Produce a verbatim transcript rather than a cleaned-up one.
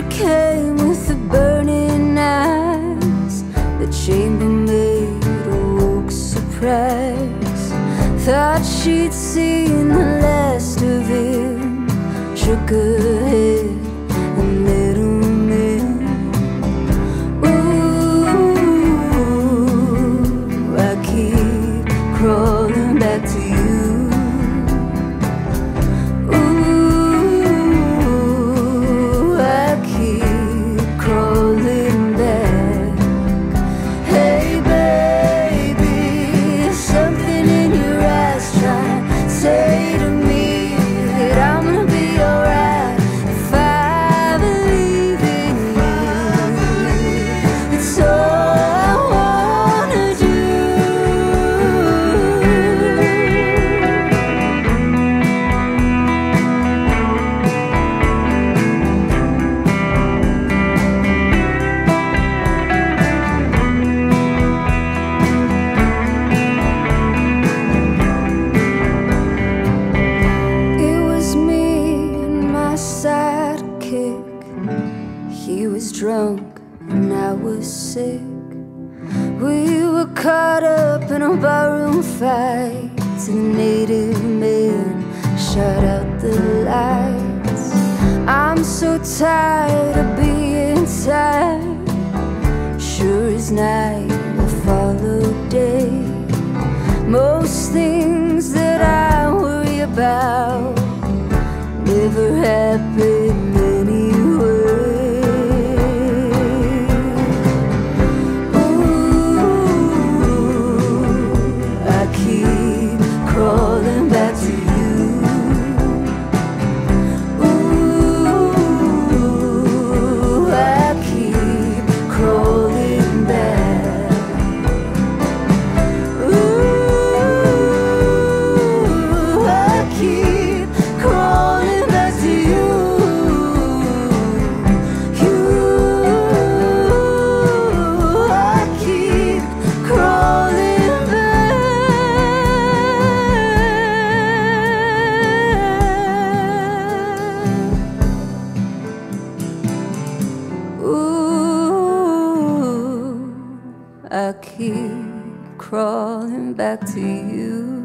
She came with the burning eyes, the chambermaid awoke surprise. Thought she'd seen the last of him, shook her head and let him in. Ooh, I keep crawling back to you. He was drunk and I was sick. We were caught up in a barroom fight. The native man shut out the lights. I'm so tired of being tired. Sure as night will follow day. Most things that I worry about never happen anyway. Crawling back to you. Ooh, I keep crawling back. Ooh, I keep crawling back to you. You, I keep crawling back. I keep crawling back to you.